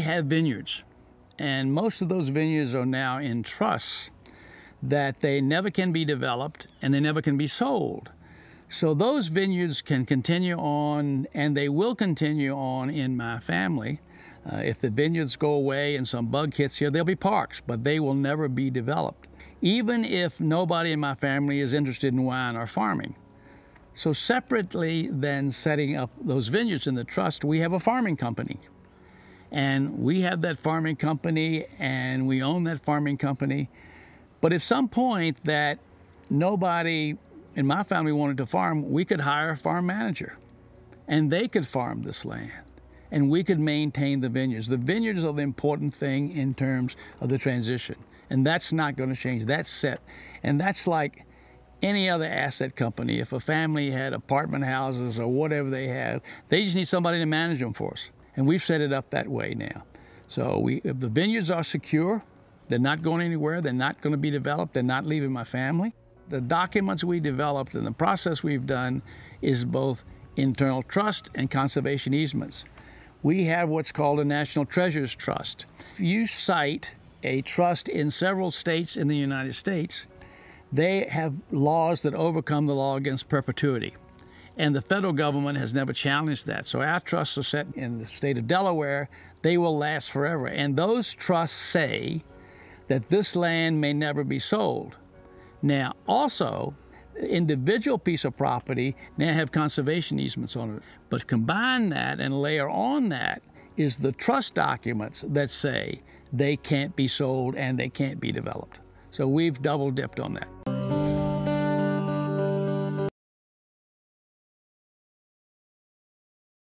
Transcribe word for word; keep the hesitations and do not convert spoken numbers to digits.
have vineyards, and most of those vineyards are now in trusts that they never can be developed and they never can be sold. So those vineyards can continue on, and they will continue on in my family. Uh, if the vineyards go away and some bug hits here, they'll be parks, but they will never be developed, even if nobody in my family is interested in wine or farming. So separately than setting up those vineyards in the trust, we have a farming company. And we have that farming company, and we own that farming company. But at some point that nobody in my family wanted to farm, we could hire a farm manager, and they could farm this land, and we could maintain the vineyards. The vineyards are the important thing in terms of the transition, and that's not going to change. That's set, and that's like any other asset company. If a family had apartment houses or whatever they have, they just need somebody to manage them for us, and we've set it up that way now. So we, if the vineyards are secure, they're not going anywhere, they're not going to be developed, they're not leaving my family. The documents we developed and the process we've done is both internal trust and conservation easements. We have what's called a National Treasures Trust. If you cite a trust in several states in the United States, they have laws that overcome the law against perpetuity. And the federal government has never challenged that. So our trusts are set in the state of Delaware. They will last forever. And those trusts say that this land may never be sold. Now, also, individual piece of property now have conservation easements on it. But combine that and layer on that is the trust documents that say they can't be sold and they can't be developed. So we've double dipped on that.